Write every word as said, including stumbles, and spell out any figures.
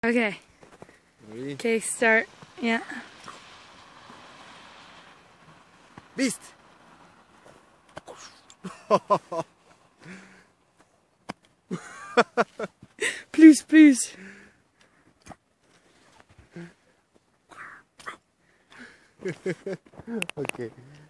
Okay. Ready? Okay, start. Yeah. Beast! Please, please. Okay.